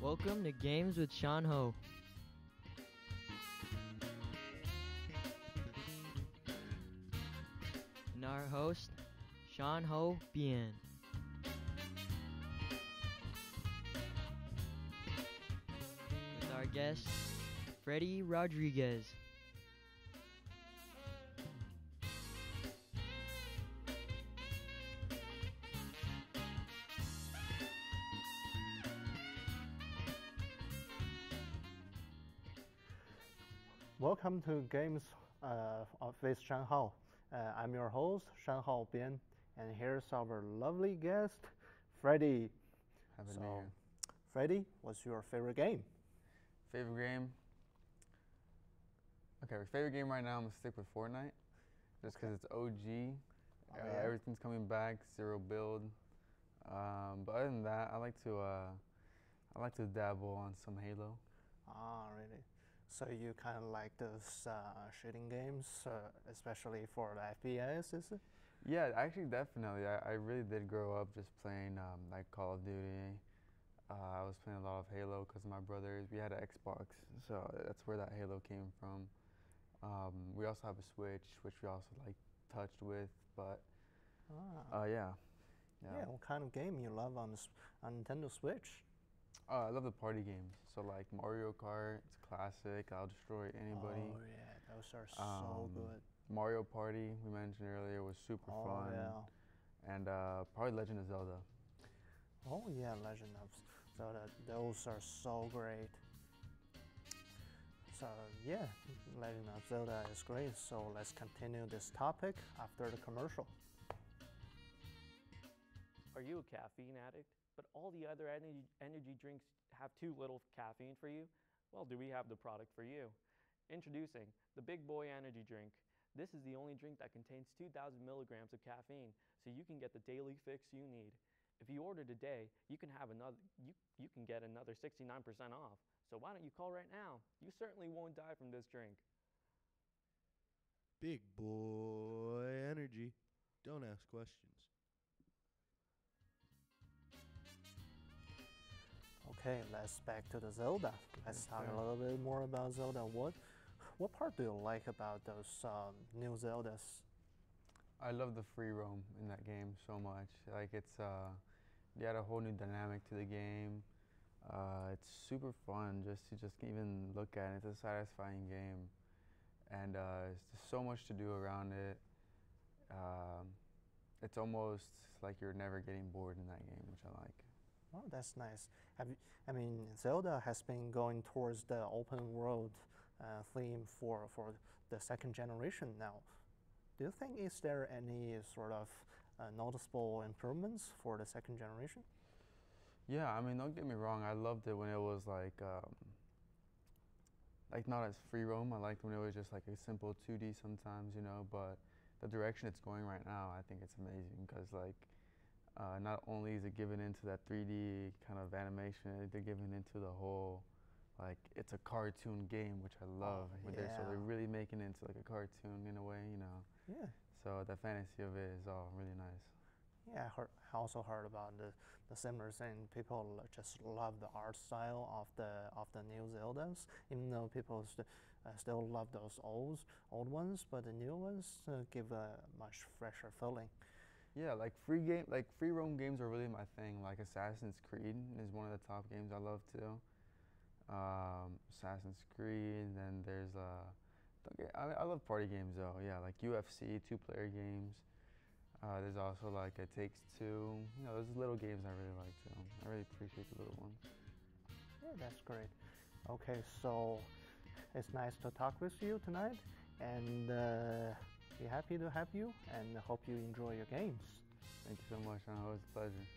Welcome to Games with Sean Ho. And our host, Sean Ho Bien. With our guest, Freddie Rodriguez. Welcome to Games with Shan Hao. I'm your host, Shan Hao Bian, and here's our lovely guest, Freddie. Happy New Year. Freddie, what's your favorite game? Favorite game? Okay, favorite game right now, I'm going to stick with Fortnite. Just because it's OG. Everything's coming back, zero build. But other than that, I like to dabble on some Halo. Ah, really? So you kind of like those shooting games, especially for the FPS, is it? Yeah, actually, definitely. I really did grow up just playing like Call of Duty. I was playing a lot of Halo because my brothers, we had an Xbox, so that's where that Halo came from. We also have a Switch, which we also like touched with, but yeah. What kind of game you love on Nintendo Switch? I love the party games. So like Mario Kart, it's classic. I'll destroy anybody. Oh yeah, those are so good. Mario Party, we mentioned earlier, was super fun. Yeah. And probably Legend of Zelda. Oh yeah, Legend of Zelda. Those are so great. So yeah, Legend of Zelda is great. So let's continue this topic after the commercial. Are you a caffeine addict, but all the other energy drinks have too little caffeine for you? Well, do we have the product for you? Introducing the Big Boy Energy Drink. This is the only drink that contains 2,000 milligrams of caffeine, so you can get the daily fix you need. If you order today, you can have you can get another 69% off. So why don't you call right now? You certainly won't die from this drink. Big Boy Energy. Don't ask questions. Okay, let's back to the Zelda. Let's talk a little bit more about Zelda. What part do you like about those new Zeldas? I love the free roam in that game so much. Like it's, you add a whole new dynamic to the game. It's super fun just to even look at it. It's a satisfying game, and there's just so much to do around it. It's almost like you're never getting bored in that game, which I like. Oh, that's nice. Zelda has been going towards the open world theme for the second generation now. Do you think is there any sort of noticeable improvements for the second generation? Yeah, I mean, don't get me wrong. I loved it when it was like not as free roam. I liked when it was just like a simple 2D sometimes, you know. But the direction it's going right now, I think it's amazing because like. Not only is it given into that 3D kind of animation, they're giving into the whole, like, it's a cartoon game, which I love. Oh, So they're really making it into like a cartoon in a way, you know. Yeah. So the fantasy of it is all really nice. Yeah, I also heard about the similar thing. People just love the art style of the new Zeldas, even though people still love those old ones, but the new ones give a much fresher feeling. Yeah, like free roam games are really my thing. Like Assassin's Creed is one of the top games I love too. Assassin's Creed, then there's I love party games though. Yeah, like UFC, 2-player games. There's also like It Takes Two. You know, those little games I really like too. I really appreciate the little ones. Yeah, that's great. Okay, so it's nice to talk with you tonight, and be happy to have you, and hope you enjoy your games. Thank you so much, it was a pleasure.